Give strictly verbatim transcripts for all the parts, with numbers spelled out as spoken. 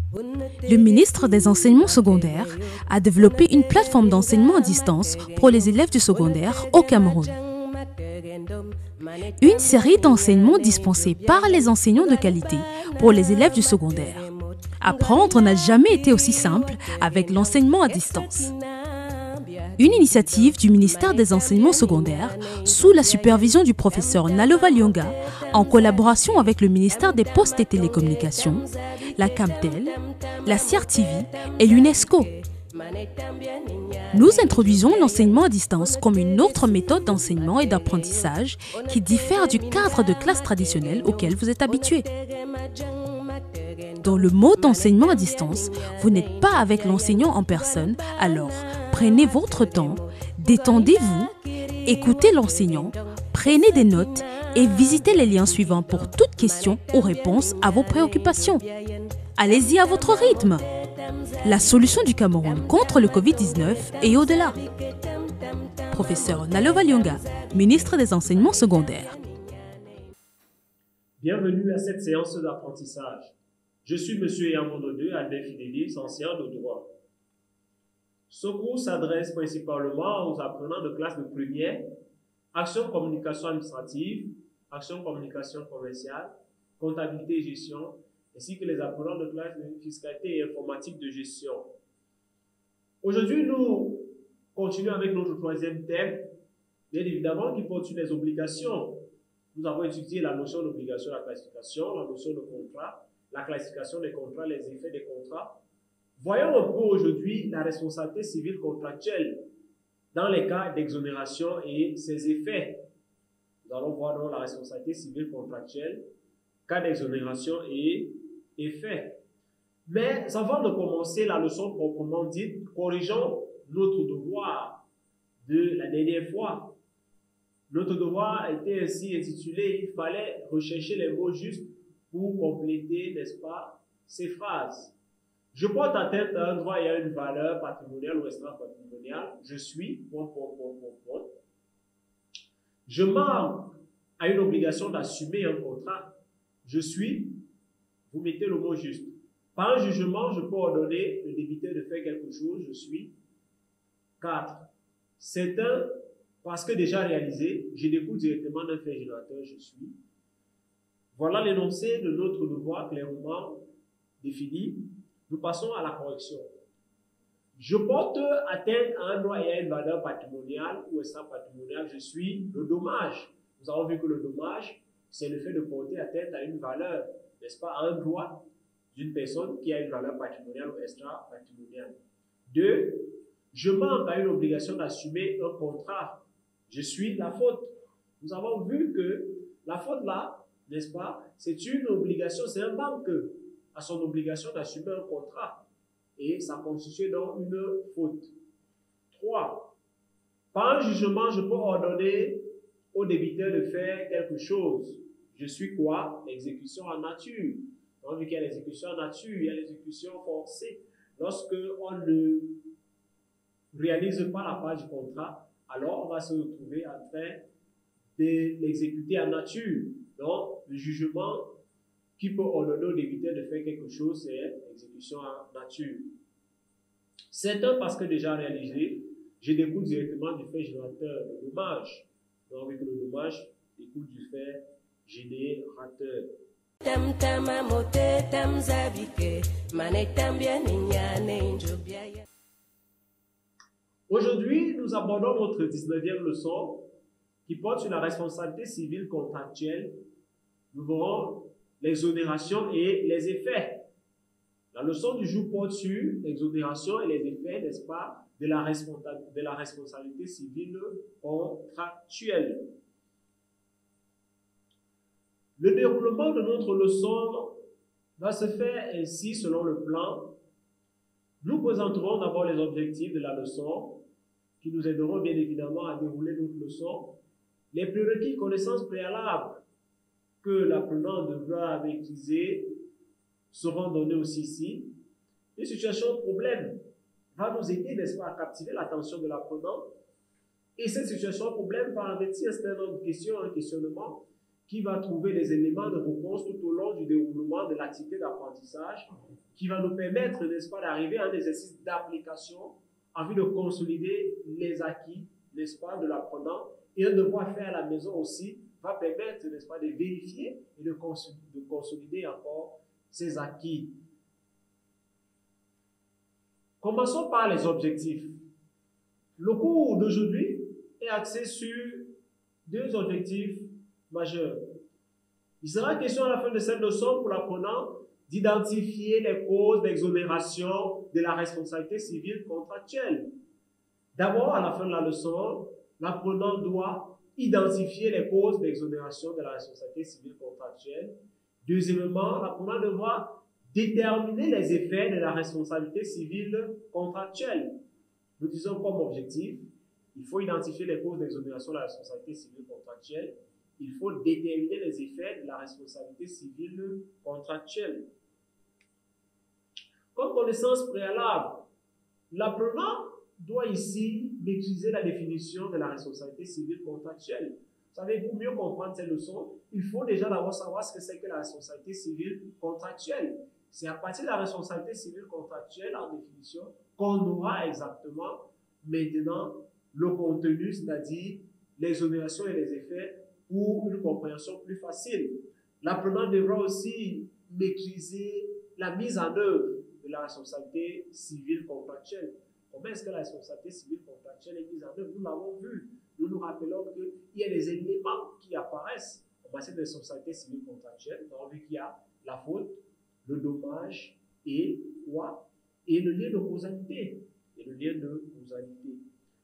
Le ministre des Enseignements secondaires a développé une plateforme d'enseignement à distance pour les élèves du secondaire au Cameroun. Une série d'enseignements dispensés par les enseignants de qualité pour les élèves du secondaire. Apprendre n'a jamais été aussi simple avec l'enseignement à distance. Une initiative du ministère des Enseignements secondaires sous la supervision du professeur Nalova Lyonga en collaboration avec le ministère des Postes et Télécommunications, la Camtel, la C R T V et l'UNESCO. Nous introduisons l'enseignement à distance comme une autre méthode d'enseignement et d'apprentissage qui diffère du cadre de classe traditionnel auquel vous êtes habitué. Dans le mode d'enseignement à distance, vous n'êtes pas avec l'enseignant en personne, alors prenez votre temps, détendez-vous, écoutez l'enseignant, prenez des notes et visitez les liens suivants pour toute question ou réponse à vos préoccupations. Allez-y à votre rythme. La solution du Cameroun contre le Covid dix-neuf et au-delà. Professeur Nalova Lyonga, ministre des Enseignements secondaires. Bienvenue à cette séance d'apprentissage. Je suis M. Yamondo deux, Albert Fidelis, enseignant de droit. Ce cours s'adresse principalement aux apprenants de classe de première, action communication administrative, action communication commerciale, comptabilité et gestion, ainsi que les apprenants de classe de fiscalité et informatique de gestion. Aujourd'hui, nous continuons avec notre troisième thème, bien évidemment, qui porte sur les obligations. Nous avons étudié la notion d'obligation, la classification, la notion de contrat, la classification des contrats, les effets des contrats. Voyons un peu aujourd'hui la responsabilité civile contractuelle dans les cas d'exonération et ses effets. Nous allons voir donc la responsabilité civile contractuelle, cas d'exonération et effets. Mais avant de commencer la leçon proprement dite, corrigeons notre devoir de la dernière fois. Notre devoir était ainsi intitulé « Il fallait rechercher les mots justes pour compléter, n'est-ce pas, ces phrases. » Je porte atteinte à un droit et à une valeur patrimoniale ou extra-patrimoniale. Je suis, point, point, point, point, point. Je manque à une obligation d'assumer un contrat. Je suis, vous mettez le mot juste. Par un jugement, je peux ordonner le débiteur de faire quelque chose. Je suis. quatre. C'est un, parce que déjà réalisé, je découle directement d'un fait générateur. Je suis. Voilà l'énoncé de notre devoir clairement défini. Nous passons à la correction. Je porte atteinte à un droit et à une valeur patrimoniale ou extra-patrimoniale. Je suis le dommage. Nous avons vu que le dommage, c'est le fait de porter atteinte à une valeur, n'est-ce pas, à un droit d'une personne qui a une valeur patrimoniale ou extra-patrimoniale. Deux, je manque à une obligation d'assumer un contrat. Je suis la faute. Nous avons vu que la faute là, n'est-ce pas, c'est une obligation, c'est un manque à son obligation d'assumer un contrat. Et ça constitue donc une faute. Trois, par un jugement, je peux ordonner au débiteur de faire quelque chose. Je suis quoi? L'exécution en nature. Donc, vu qu'il y a l'exécution en nature, il y a l'exécution forcée. Lorsque on ne réalise pas la part du contrat, alors on va se retrouver en train de l'exécuter en nature. Donc, le jugement qui peut ordonner au débiteur de faire quelque chose, c'est l'exécution en nature. C'est un parce que déjà réalisé, je découle directement du fait générateur de dommage. Donc, avec le dommage, découle du fait générateur. Aujourd'hui, nous abordons notre dix-neuvième leçon qui porte sur la responsabilité civile contractuelle. Nous verrons l'exonération et les effets. La leçon du jour porte sur l'exonération et les effets, n'est-ce pas, de la, de la responsabilité civile contractuelle. Le déroulement de notre leçon va se faire ainsi selon le plan. Nous présenterons d'abord les objectifs de la leçon qui nous aideront bien évidemment à dérouler notre leçon. Les prérequis, connaissances préalables que l'apprenant devra maîtriser seront donnés aussi ici. Une situation de problème va nous aider, n'est-ce pas, à captiver l'attention de l'apprenant. Et cette situation de problème va revêtir un certain nombre de questions, un questionnement qui va trouver les éléments de réponse tout au long du déroulement de l'activité d'apprentissage, qui va nous permettre, n'est-ce pas, d'arriver à un exercice d'application en vue de consolider les acquis, n'est-ce pas, de l'apprenant, et un devoir fait à la maison aussi va permettre, n'est-ce pas, de vérifier et de consolider encore ces acquis. Commençons par les objectifs. Le cours d'aujourd'hui est axé sur deux objectifs majeurs. Il sera question à la fin de cette leçon pour l'apprenant d'identifier les causes d'exonération de la responsabilité civile contractuelle. D'abord, à la fin de la leçon, l'apprenant doit identifier les causes d'exonération de la responsabilité civile contractuelle. Deuxièmement, l'apprenant devra déterminer les effets de la responsabilité civile contractuelle. Nous disons comme objectif, il faut identifier les causes d'exonération de la responsabilité civile contractuelle. Il faut déterminer les effets de la responsabilité civile contractuelle. Comme connaissance préalable, l'apprenant doit ici maîtriser la définition de la responsabilité civile contractuelle. Vous savez, pour mieux comprendre ces leçons, il faut déjà d'abord savoir ce que c'est que la responsabilité civile contractuelle. C'est à partir de la responsabilité civile contractuelle, en définition, qu'on aura exactement maintenant le contenu, c'est-à-dire l'exonération et les effets pour une compréhension plus facile. L'apprenant devra aussi maîtriser la mise en œuvre de la responsabilité civile contractuelle. Comment est-ce que la responsabilité civile contractuelle est mise en œuvre? Nous l'avons vu. Nous nous rappelons qu'il y a des éléments qui apparaissent en matière de responsabilité civile contractuelle. Nous avons vu qu'il y a la faute, le dommage et quoi? Et le lien de causalité. Et le lien de causalité.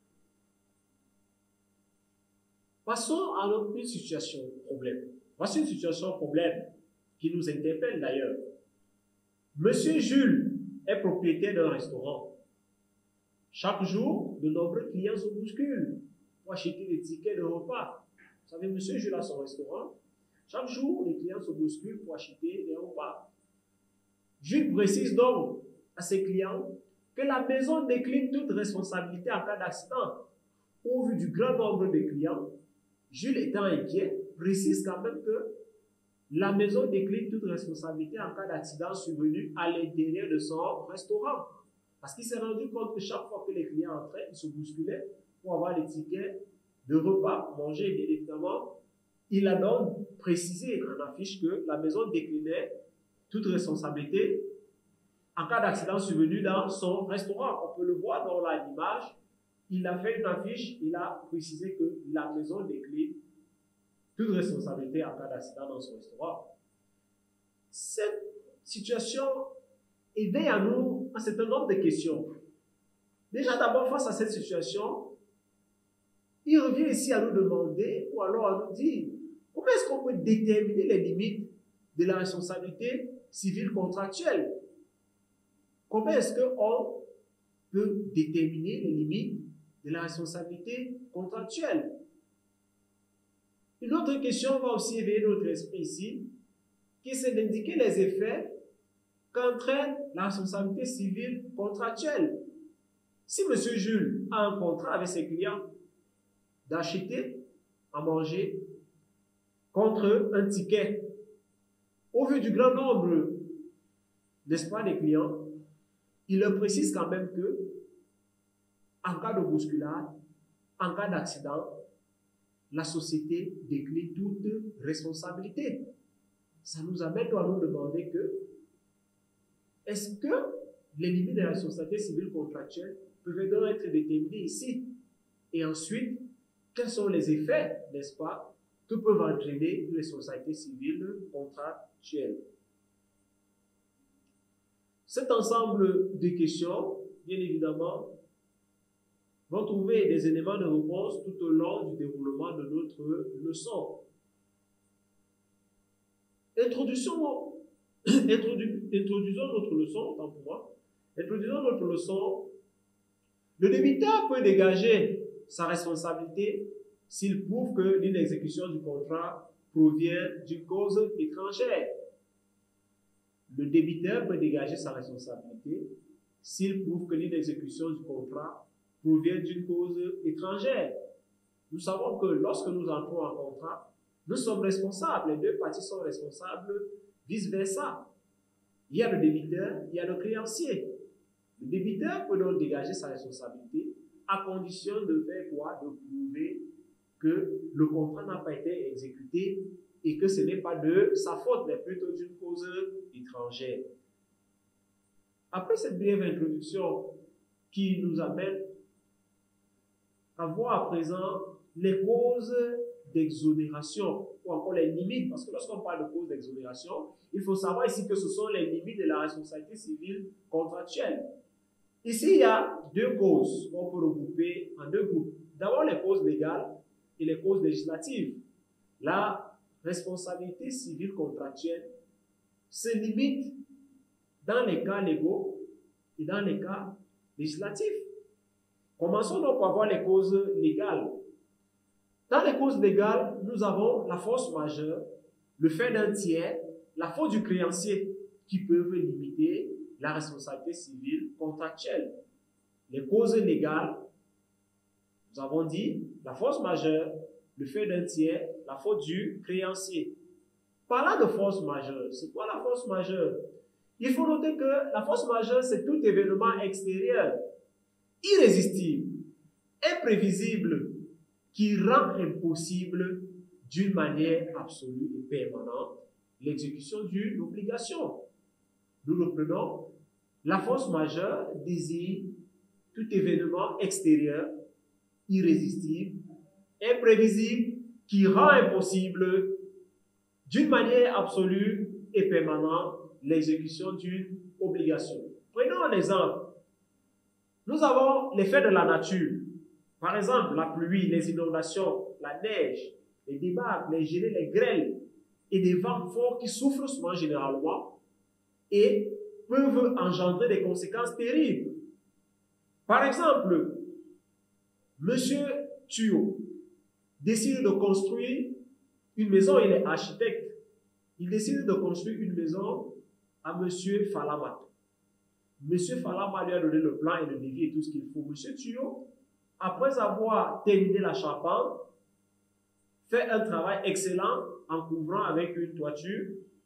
Passons à une situation problème. Voici une situation problème qui nous interpelle d'ailleurs. Monsieur Jules est propriétaire d'un restaurant. Chaque jour, de nombreux clients se bousculent pour acheter des tickets de repas. Vous savez, monsieur Jules a son restaurant. Chaque jour, les clients se bousculent pour acheter des repas. Jules précise donc à ses clients que la maison décline toute responsabilité en cas d'accident. Au vu du grand nombre de clients, Jules étant inquiet, précise quand même que la maison décline toute responsabilité en cas d'accident survenu à l'intérieur de son restaurant. Parce qu'il s'est rendu compte que chaque fois que les clients entraient, ils se bousculaient pour avoir les tickets de repas mangés. Bien évidemment, il a donc précisé en affiche que la maison déclinait toute responsabilité en cas d'accident survenu dans son restaurant. On peut le voir dans l'image. Il a fait une affiche, il a précisé que la maison décline toute responsabilité en cas d'accident dans son restaurant. Cette situation éveille à nous un certain nombre de questions. Déjà d'abord, face à cette situation, il revient ici à nous demander, ou alors à nous dire, comment est-ce qu'on peut déterminer les limites de la responsabilité civile contractuelle? Comment est-ce qu'on peut déterminer les limites de la responsabilité contractuelle? Une autre question va aussi éveiller notre esprit ici, qui c'est d'indiquer les effets qu'entraîne la responsabilité civile contractuelle. Si M. Jules a un contrat avec ses clients d'acheter à manger contre un ticket, au vu du grand nombre, n'est-ce pas, des clients, il leur précise quand même que, en cas de bousculade, en cas d'accident, la société décline toute responsabilité. Ça nous amène à nous demander que, est-ce que les limites de la responsabilité civile contractuelle peuvent donc être déterminées ici? Et ensuite, quels sont les effets, n'est-ce pas, que peuvent entraîner une responsabilité civile contractuelle? Cet ensemble de questions, bien évidemment, vont trouver des éléments de réponse tout au long du déroulement de notre leçon. Introduisons, introdu, introduisons notre leçon, autant pour moi. Introduisons notre leçon. Le débiteur peut dégager sa responsabilité s'il prouve que l'inexécution du contrat provient d'une cause étrangère. Le débiteur peut dégager sa responsabilité s'il prouve que l'inexécution du contrat provient d'une cause étrangère. Nous savons que lorsque nous entrons en contrat, nous sommes responsables, les deux parties sont responsables, vice-versa. Il y a le débiteur, il y a le créancier. Le débiteur peut donc dégager sa responsabilité à condition de faire quoi? De prouver que le contrat n'a pas été exécuté et que ce n'est pas de sa faute, mais plutôt d'une cause étrangère. Après cette brève introduction qui nous amène à voir à présent les causes d'exonération ou encore les limites, parce que lorsqu'on parle de causes d'exonération, il faut savoir ici que ce sont les limites de la responsabilité civile contractuelle. Ici, il y a deux causes qu'on peut regrouper en deux groupes. D'abord, les causes légales et les causes législatives. La responsabilité civile contractuelle se limite dans les cas légaux et dans les cas législatifs. Commençons donc par voir les causes légales. Dans les causes légales, nous avons la force majeure, le fait d'un tiers, la faute du créancier qui peuvent limiter la responsabilité civile contractuelle. Les causes légales, nous avons dit la force majeure, le fait d'un tiers, la faute du créancier. Parlant de force majeure, c'est quoi la force majeure? Il faut noter que la force majeure, c'est tout événement extérieur, irrésistible, imprévisible, qui rend impossible d'une manière absolue et permanente l'exécution d'une obligation. Nous reprenons. La force majeure désigne tout événement extérieur, irrésistible, imprévisible, qui rend impossible d'une manière absolue et permanente l'exécution d'une obligation. Prenons un exemple. Nous avons l'effet de la nature. Par exemple, la pluie, les inondations, la neige, les débâcles, les gelées, les grêles et des vents forts qui soufflent souvent généralement et peuvent engendrer des conséquences terribles. Par exemple, Monsieur Thuot décide de construire une maison, il est architecte, il décide de construire une maison à Monsieur Falama. Monsieur Falama lui a donné le plan et le devis et tout ce qu'il faut. Monsieur Thuot, après avoir terminé la charpente, fait un travail excellent en couvrant avec une toiture.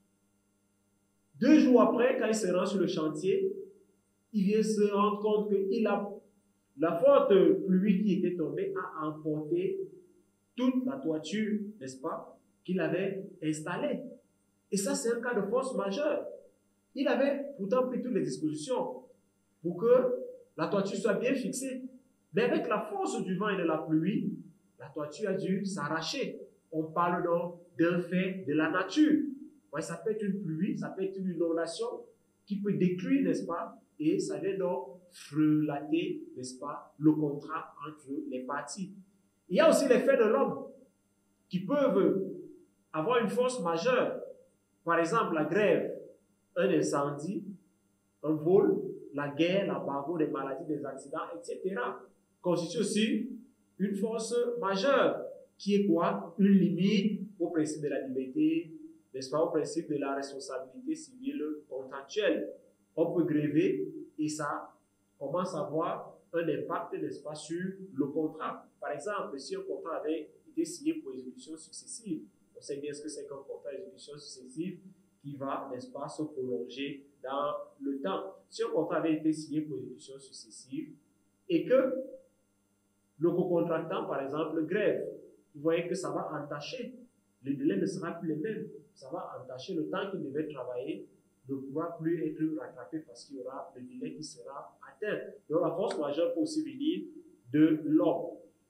Deux jours après, quand il se rend sur le chantier, il vient se rendre compte que il a, la forte pluie qui était tombée a emporté toute la toiture, n'est-ce pas, qu'il avait installée. Et ça, c'est un cas de force majeure. Il avait pourtant pris toutes les dispositions pour que la toiture soit bien fixée. Mais avec la force du vent et de la pluie, la toiture a dû s'arracher. On parle donc d'un fait de la nature. Ouais, ça peut être une pluie, ça peut être une inondation qui peut détruire, n'est-ce pas? Et ça vient donc frelater, n'est-ce pas, le contrat entre les parties. Il y a aussi les faits de l'homme qui peuvent avoir une force majeure. Par exemple, la grève, un incendie, un vol, la guerre, l'embargo, des maladies, des accidents, et cetera constitue aussi une force majeure qui est quoi? Une limite au principe de la liberté, n'est-ce pas, au principe de la responsabilité civile contractuelle. On peut gréver et ça commence à avoir un impact, n'est-ce pas, sur le contrat. Par exemple, si un contrat avait été signé pour exécution successive, on sait bien ce que c'est qu'un contrat d'exécution successive qui va, n'est-ce pas, se prolonger dans le temps. Si un contrat avait été signé pour exécution successive et que le co-contractant, par exemple, grève, vous voyez que ça va entacher. Le délai ne sera plus le même. Ça va entacher le temps qu'il devait travailler, ne pourra plus être rattrapé parce qu'il y aura le délai qui sera atteint. Donc la force majeure peut aussi venir de l'homme.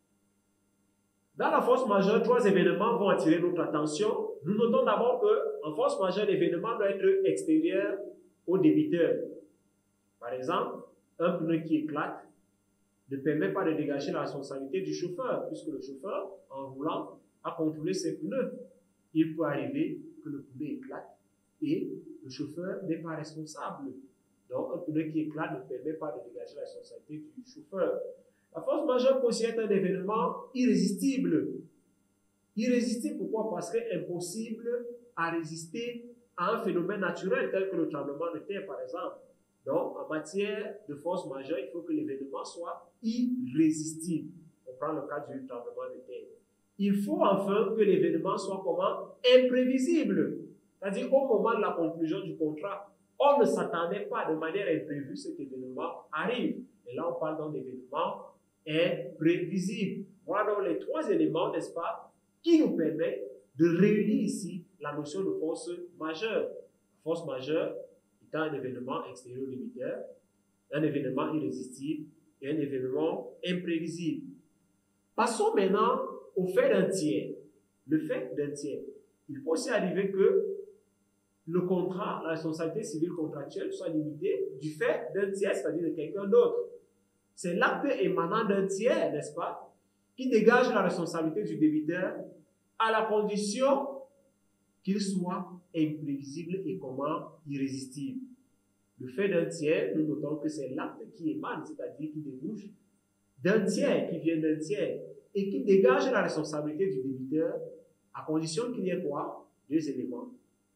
Dans la force majeure, trois événements vont attirer notre attention. Nous notons d'abord qu'en force majeure, l'événement doit être extérieur au débiteur. Par exemple, un pneu qui éclate ne permet pas de dégager la responsabilité du chauffeur, puisque le chauffeur, en roulant, a contrôlé ses pneus. Il peut arriver que le pneu éclate et le chauffeur n'est pas responsable. Donc, un pneu qui éclate ne permet pas de dégager la responsabilité du chauffeur. La force majeure peut aussi être un événement irrésistible. Irrésistible, pourquoi? Parce qu'impossible à résister à un phénomène naturel tel que le tremblement de terre, par exemple. Donc, en matière de force majeure, il faut que l'événement soit irrésistible. On prend le cas du tremblement de terre. il faut enfin que l'événement soit comment? Imprévisible. C'est-à-dire au moment de la conclusion du contrat, on ne s'attendait pas de manière imprévue, cet événement arrive. Et là, on parle donc d'événements imprévisibles. Voilà donc les trois éléments, n'est-ce pas, qui nous permettent de réunir ici la notion de force majeure. Force majeure étant un événement extérieur limitaire, un événement irrésistible et un événement imprévisible. Passons maintenant au fait d'un tiers. Le fait d'un tiers. Il peut aussi arriver que le contrat, la responsabilité civile contractuelle soit limitée du fait d'un tiers, c'est-à-dire de quelqu'un d'autre. C'est l'acte émanant d'un tiers, n'est-ce pas, qui dégage la responsabilité du débiteur à la condition qu'il soit imprévisible et comment irrésistible. Le fait d'un tiers, nous notons que c'est l'acte qui émane, c'est-à-dire qui débouche d'un tiers, qui vient d'un tiers, et qui dégage la responsabilité du débiteur à condition qu'il y ait quoi? Deux éléments.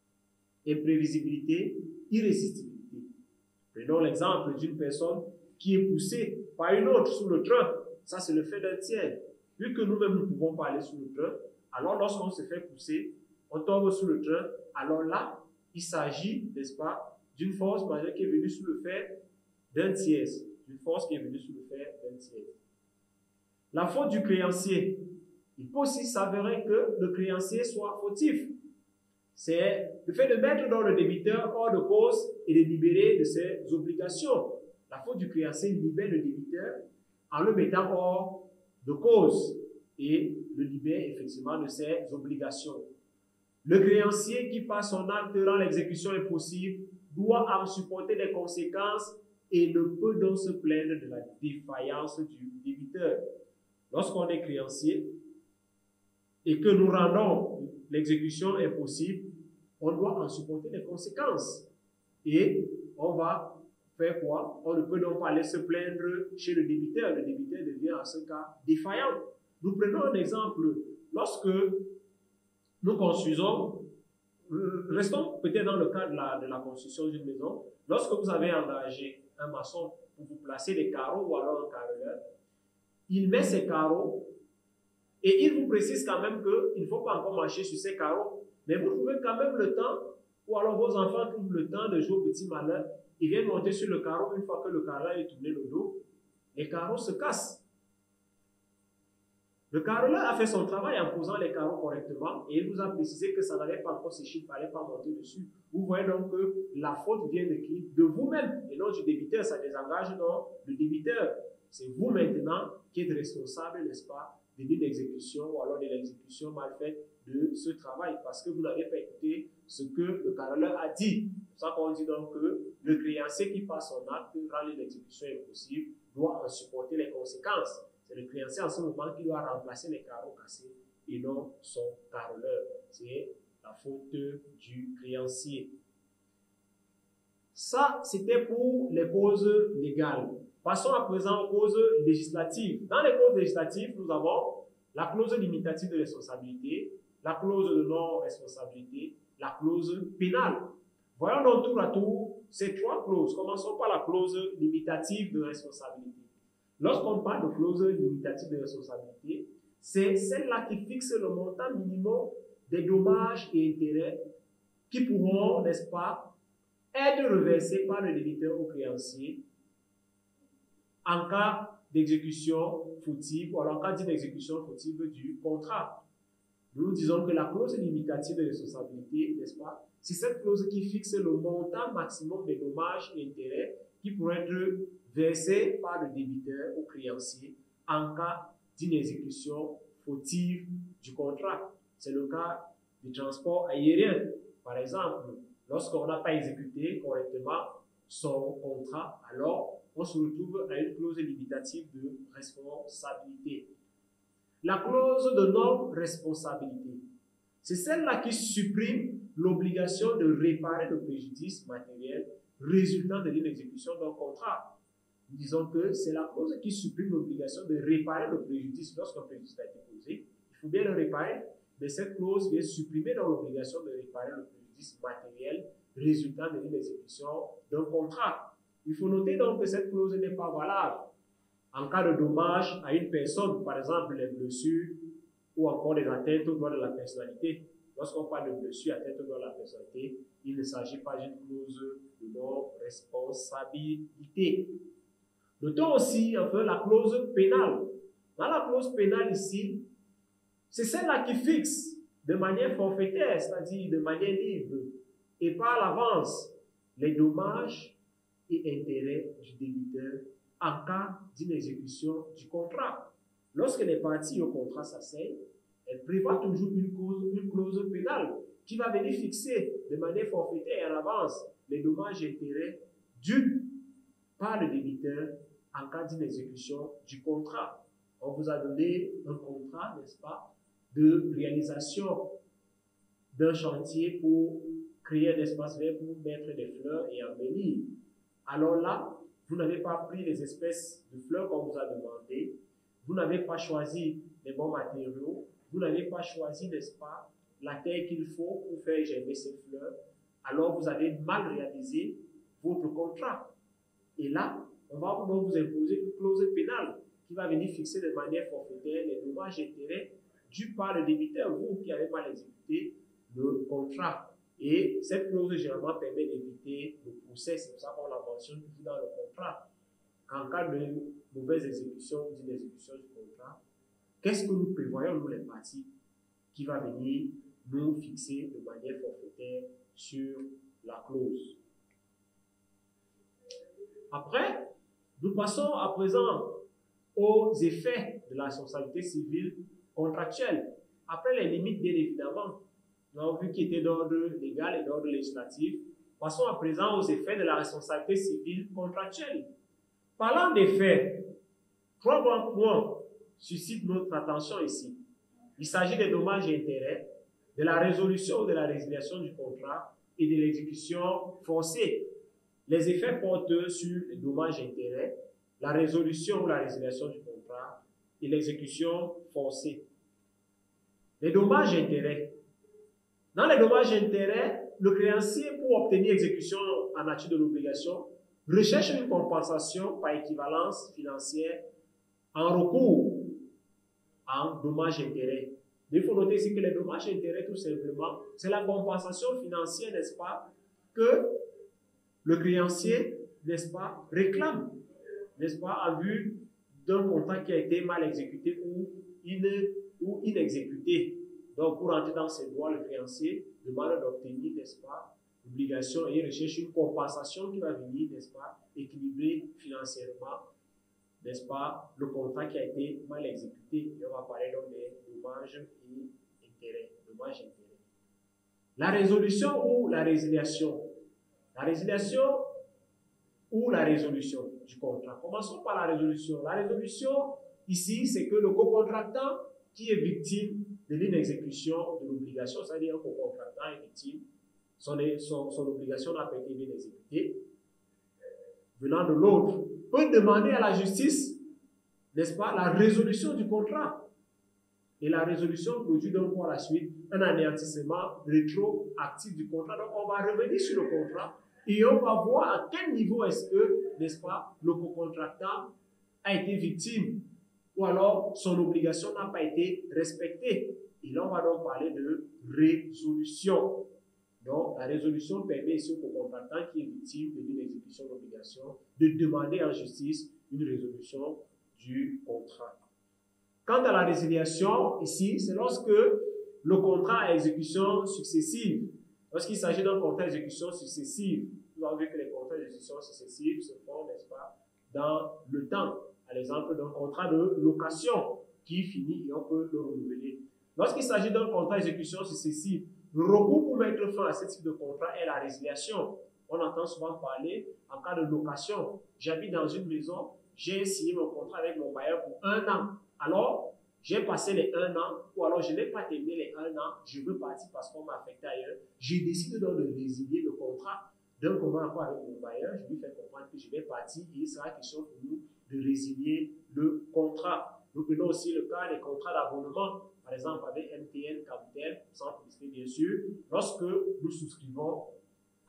Imprévisibilité, irrésistibilité. Prenons l'exemple d'une personne qui est poussée par une autre sous le train. Ça, c'est le fait d'un tiers. Vu que nous-mêmes, nous ne pouvons pas aller sous le train, alors lorsqu'on se fait pousser, on tombe sous le train, alors là, il s'agit, n'est-ce pas, d'une force majeure qui est venue sous le fait d'un tiers. Une force qui est venue sous le fait d'un tiers. La faute du créancier. Il peut aussi s'avérer que le créancier soit fautif. C'est le fait de mettre dans le débiteur hors de cause et de libérer de ses obligations. La faute du créancier libère le débiteur en le mettant hors de cause et le libère effectivement de ses obligations. Le créancier qui par son acte rend l'exécution impossible doit en supporter les conséquences et ne peut donc se plaindre de la défaillance du débiteur. Lorsqu'on est créancier et que nous rendons l'exécution impossible, on doit en supporter les conséquences. Et on va faire quoi? On ne peut donc pas aller se plaindre chez le débiteur. Le débiteur devient en ce cas défaillant. Nous prenons un exemple. Lorsque nous construisons, restons peut-être dans le cadre de la, de la construction d'une maison, lorsque vous avez engagé un maçon pour vous placer des carreaux ou alors un carreleur, il met ses carreaux et il vous précise quand même qu'il ne faut pas encore marcher sur ces carreaux, mais vous trouvez quand même le temps, ou alors vos enfants trouvent le temps de jouer au petit malin, ils viennent monter sur le carreau, une fois que le carreleur est tourné le dos, les carreaux se cassent. Le carreleur a fait son travail en posant les carreaux correctement et il vous a précisé que ça n'allait pas encore sécher, il ne fallait pas monter dessus. Vous voyez donc que la faute vient de qui? De vous-même et non du débiteur. Ça désengage donc le débiteur. C'est vous maintenant qui êtes responsable, n'est-ce pas, de l'exécution ou alors de l'exécution mal faite de ce travail parce que vous n'avez pas écouté ce que le carreleur a dit. C'est pour ça qu'on dit donc que le créancier qui passe son acte rend l'exécution impossible doit en supporter les conséquences. C'est le créancier en ce moment qui doit remplacer les carreaux cassés et non son carreleur. C'est la faute du créancier. Ça, c'était pour les causes légales. Passons à présent aux causes législatives. Dans les causes législatives, nous avons la clause limitative de responsabilité, la clause de non-responsabilité, la clause pénale. Voyons donc tour à tour ces trois clauses. Commençons par la clause limitative de responsabilité. Lorsqu'on parle de clause limitative de responsabilité, c'est celle-là qui fixe le montant minimum des dommages et intérêts qui pourront, n'est-ce pas, être reversés par le débiteur au créancier en cas d'exécution fautive ou alors en cas d'inexécution fautive du contrat. Nous disons que la clause limitative de responsabilité, n'est-ce pas, c'est cette clause qui fixe le montant maximum des dommages et intérêts qui pourraient être versés par le débiteur au créancier en cas d'inexécution fautive du contrat. C'est le cas du transport aérien. Par exemple, lorsqu'on n'a pas exécuté correctement son contrat, alors on se retrouve à une clause limitative de responsabilité. La clause de non-responsabilité, c'est celle-là qui supprime l'obligation de réparer le préjudice matériel résultant de l'inexécution d'un contrat. Nous disons que c'est la clause qui supprime l'obligation de réparer le préjudice lorsqu'un préjudice a été causé. Il faut bien le réparer, mais cette clause vient supprimer dans l'obligation de réparer le préjudice matériel résultant de l'inexécution d'un contrat. Il faut noter donc que cette clause n'est pas valable en cas de dommage à une personne, par exemple les blessures ou encore des atteintes aux droits de la personnalité. Lorsqu'on parle de blessure, atteinte aux droits de la personnalité, il ne s'agit pas d'une clause de non-responsabilité. Notons aussi enfin la clause pénale. Dans la clause pénale ici, c'est celle-là qui fixe de manière forfaitaire, c'est-à-dire de manière libre et par l'avance, les dommages et intérêts du débiteur en cas d'une exécution du contrat. Lorsque les parties au contrat s'asseyent, elles prévoient toujours une clause, une clause pénale qui va venir fixer de manière forfaitaire et à l'avance les dommages et intérêts dus par le débiteur en cas d'une exécution du contrat. On vous a donné un contrat, n'est-ce pas, de réalisation d'un chantier pour créer un espace vert pour mettre des fleurs et embellir. Alors là, vous n'avez pas pris les espèces de fleurs qu'on vous a demandé, vous n'avez pas choisi les bons matériaux, vous n'avez pas choisi, n'est-ce pas, la terre qu'il faut pour faire germer ces fleurs, alors vous avez mal réalisé votre contrat. Et là, on va donc vous imposer une clause pénale qui va venir fixer de manière forfaitaire les dommages et intérêts dus par le débiteur, vous qui avez mal exécuté le contrat. Et cette clause généralement permet d'éviter le procès, c'est pour ça qu'on la mentionne toujours dans le contrat. En cas de mauvaise exécution ou d'une exécution du contrat, qu'est-ce que nous prévoyons, nous les parties, qui va venir nous fixer de manière forfaitaire sur la clause. Après, nous passons à présent aux effets de la responsabilité civile contractuelle. Après les limites, bien évidemment, nous avons vu qui était d'ordre légal et d'ordre législatif. Passons à présent aux effets de la responsabilité civile contractuelle. Parlant des faits, trois grands points suscitent notre attention ici. Il s'agit des dommages et intérêts, de la résolution ou de la résiliation du contrat et de l'exécution forcée. Les effets portent sur les dommages et intérêts, la résolution ou la résiliation du contrat et l'exécution forcée. Les dommages et intérêts. Dans les dommages et intérêts, le créancier, pour obtenir exécution en nature de l'obligation, recherche une compensation par équivalence financière en recours en dommages et intérêts. Il faut noter ici que les dommages et intérêts, tout simplement, c'est la compensation financière, n'est-ce pas, que le créancier, n'est-ce pas, réclame, n'est-ce pas, en vue d'un contrat qui a été mal exécuté ou, in, ou inexécuté. Donc, pour entrer dans ses droits, le créancier demande d'obtenir, n'est-ce pas, l'obligation et il recherche une compensation qui va venir, n'est-ce pas, équilibrer financièrement, n'est-ce pas, le contrat qui a été mal exécuté. Et on va parler donc des dommages et intérêts. Dommages et intérêts. La résolution ou la résiliation. La résiliation ou la résolution du contrat. Commençons par la résolution. La résolution, ici, c'est que le co-contractant qui est victime de l'inexécution de l'obligation, c'est-à-dire un co-contractant est victime, son, son, son obligation n'a pas été bien exécutée, venant de l'autre, peut demander à la justice, n'est-ce pas, la résolution du contrat. Et la résolution produit donc par la suite un anéantissement rétroactif du contrat. Donc on va revenir sur le contrat et on va voir à quel niveau est-ce que, n'est-ce pas, le co-contractant a été victime ou alors son obligation n'a pas été respectée. Et là on va donc parler de résolution. Donc la résolution permet ici au co-contractant qui est victime de l'exécution de l'obligation de demander en justice une résolution du contrat. Quant à la résiliation, ici, c'est lorsque le contrat à exécution successive, lorsqu'il s'agit d'un contrat à exécution successive, nous avons vu que les contrats d'exécution successive se font, n'est-ce pas, dans le temps. À l'exemple d'un contrat de location qui finit et on peut le renouveler. Lorsqu'il s'agit d'un contrat d'exécution successive, le recours pour mettre fin à ce type de contrat est la résiliation. On entend souvent parler en cas de location. J'habite dans une maison, j'ai signé mon contrat avec mon bailleur pour un an. Alors, j'ai passé les un an, ou alors je n'ai pas terminé les un an, je veux partir parce qu'on m'a affecté ailleurs. J'ai décidé donc de résilier le contrat d'un commun accord avec mon bailleur. Je lui fais comprendre que je vais partir et il sera question pour nous de résilier le contrat. Nous prenons aussi le cas des contrats d'abonnement, par exemple avec M T N, Capital, sans publicité bien sûr, lorsque nous souscrivons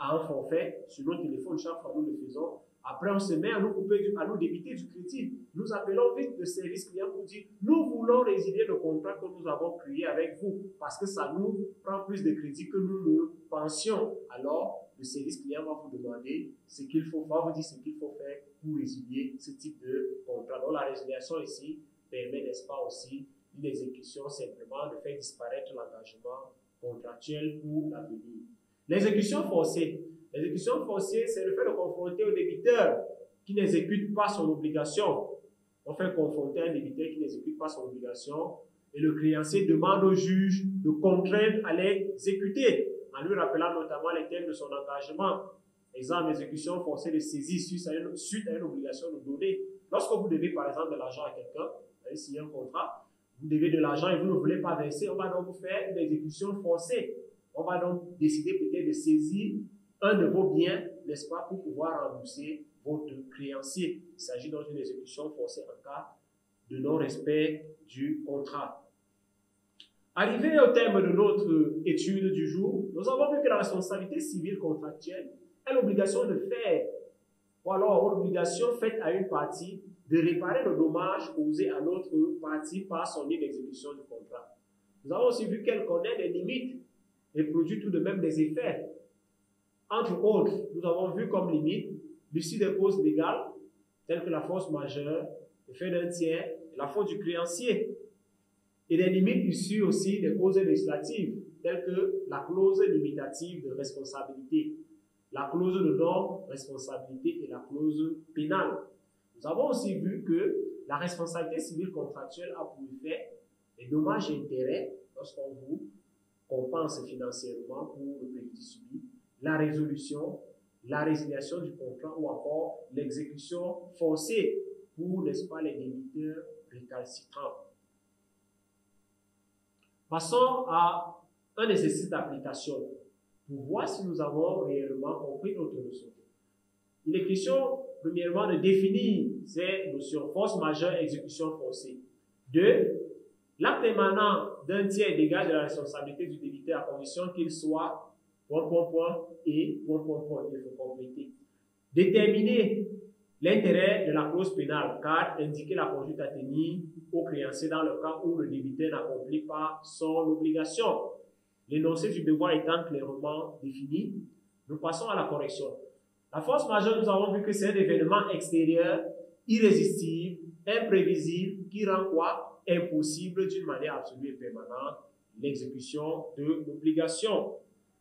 à un forfait sur nos téléphones chaque fois que nous le faisons. Après, on se met à nous couper, du, à nous débiter du crédit. Nous appelons vite le service client pour dire nous voulons résilier le contrat que nous avons créé avec vous parce que ça nous prend plus de crédit que nous ne pensions. Alors, le service client va vous demander ce qu'il faut, va vous dire ce qu'il faut faire pour résilier ce type de contrat. Donc, la résiliation ici permet, n'est-ce pas, aussi une exécution simplement de faire disparaître l'engagement contractuel pour l'avenir. L'exécution forcée. L'exécution forcée, c'est le fait de confronter au débiteur qui n'exécute pas son obligation. On fait confronter un débiteur qui n'exécute pas son obligation et le créancier demande au juge de contraindre à l'exécuter en lui rappelant notamment les termes de son engagement. Exemple, l'exécution forcée de saisie suite à, une, suite à une obligation de donner. Lorsque vous devez par exemple de l'argent à quelqu'un, vous avez signé un contrat, vous devez de l'argent et vous ne voulez pas verser, on va donc vous faire une exécution forcée. On va donc décider peut-être de saisir un de vos biens, n'est-ce pas, pour pouvoir rembourser votre créancier. Il s'agit donc d'une exécution forcée en cas de non-respect du contrat. Arrivé au terme de notre étude du jour, nous avons vu que la responsabilité civile contractuelle est l'obligation de faire, ou alors l'obligation faite à une partie de réparer le dommage causé à l'autre partie par son inexécution du contrat. Nous avons aussi vu qu'elle connaît des limites et produit tout de même des effets. Entre autres, nous avons vu comme limite l'issue des causes légales, telles que la force majeure, le fait d'un tiers et la faute du créancier. Et des limites issues aussi des causes législatives, telles que la clause limitative de responsabilité, la clause de non-responsabilité et la clause pénale. Nous avons aussi vu que la responsabilité civile contractuelle a pour effet les dommages et intérêts lorsqu'on vous compense financièrement pour le préjudice subi, la résolution, la résiliation du contrat ou encore l'exécution forcée pour, n'est-ce pas, les débiteurs récalcitrants. Passons à un exercice d'application pour voir si nous avons réellement compris notre leçon. Il est question, premièrement, de définir ces notions: force majeure, exécution forcée. Deux, l'acte émanant d'un tiers dégage de la responsabilité du débiteur à condition qu'il soit point, point, point et point, point, point. Il faut compléter. Déterminer l'intérêt de la clause pénale, car indiquer la conduite à tenir au créancier dans le cas où le débiteur n'accomplit pas son obligation. L'énoncé du devoir étant clairement défini, nous passons à la correction. La force majeure, nous avons vu que c'est un événement extérieur, irrésistible, imprévisible, qui rend quoi? Impossible d'une manière absolue et permanente l'exécution de l'obligation.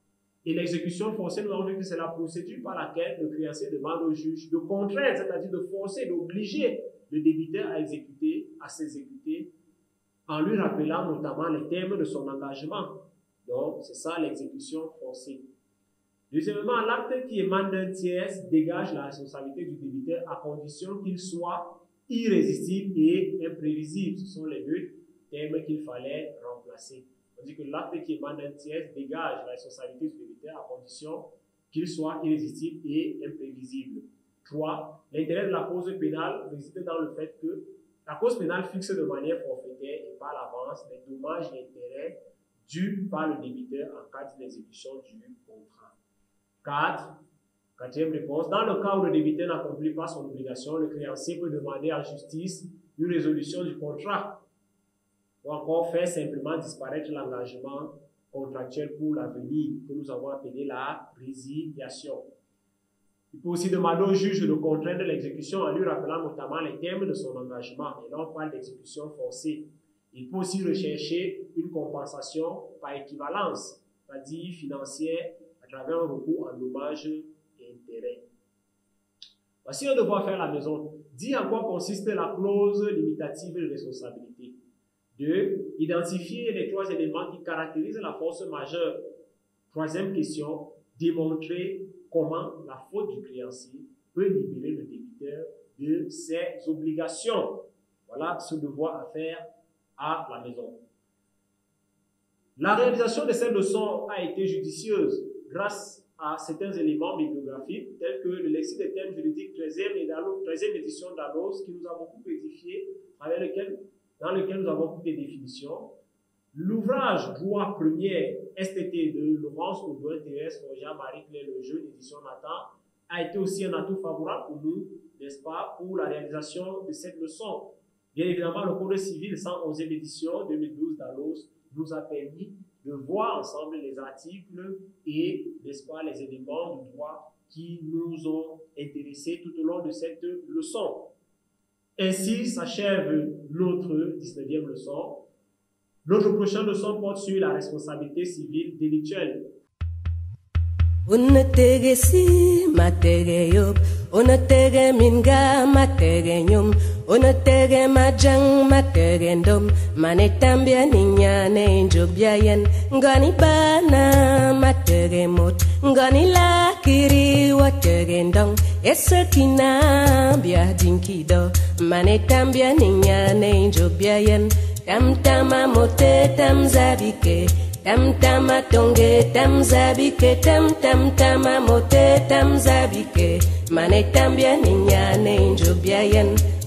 Et l'exécution forcée, nous avons vu que c'est la procédure par laquelle le créancier demande au juge de contraindre, c'est-à-dire de forcer, d'obliger le débiteur à exécuter, à s'exécuter, en lui rappelant notamment les termes de son engagement. Donc, c'est ça l'exécution forcée. Deuxièmement, l'acte qui émane d'un tiers dégage la responsabilité du débiteur à condition qu'il soit irrésistible et imprévisible. Ce sont les deux termes qu'il fallait remplacer. On dit que l'acte qui émane d'un tiers dégage la responsabilité du débiteur à condition qu'il soit irrésistible et imprévisible. Trois, l'intérêt de la cause pénale réside dans le fait que la cause pénale fixe de manière forfaitaire et par l'avance les dommages et intérêts dus par le débiteur en cas d'exécution du contrat. quatre. Quatrième réponse, dans le cas où le débiteur n'accomplit pas son obligation, le créancier peut demander en justice une résolution du contrat ou encore faire simplement disparaître l'engagement contractuel pour l'avenir que nous avons appelé la résiliation. Il peut aussi demander au juge de contraindre l'exécution en lui rappelant notamment les termes de son engagement. Et là, on parle d'exécution forcée. Il peut aussi rechercher une compensation par équivalence, c'est-à-dire financière, à travers un recours en dommages et intérêts. Voici un devoir à faire à la maison. Dis en quoi consiste la clause limitative de responsabilité. deux. Identifier les trois éléments qui caractérisent la force majeure. Troisième question, démontrer comment la faute du créancier peut libérer le débiteur de ses obligations. Voilà ce devoir à faire à la maison. La réalisation de cette leçon a été judicieuse grâce à certains éléments bibliographiques tels que le lexique des termes juridiques treizième édition d'Allos qui nous a beaucoup édifié, avec lequel, dans lequel nous avons toutes les définitions. L'ouvrage Droit premier S T T de Laurence Audouin, Thérèse Forgia, Marie-Claire Lejeune, édition Nathan, a été aussi un atout favorable pour nous, n'est-ce pas, pour la réalisation de cette leçon. Bien évidemment, le Code civil cent onzième édition deux mille douze d'Alos nous a permis de voir ensemble les articles et, n'est-ce pas, les éléments du droit qui nous ont intéressés tout au long de cette leçon. Ainsi s'achève notre dix-neuvième leçon. Notre prochaine leçon porte sur la responsabilité civile délictuelle. Unategesi mategeyob, unatege minga mategenyum, unatege majang mategendom, manetambia ninyane injobiayen, ngani bana mategemot, ngani lakiri wategendong, esekina bia dinkido, manetambia ninyane injobiayen, tam tama mote tam zabike. Tam tama tonge tam zabike tam tam tama mote tam zabike mane tambia ninyane injobiayen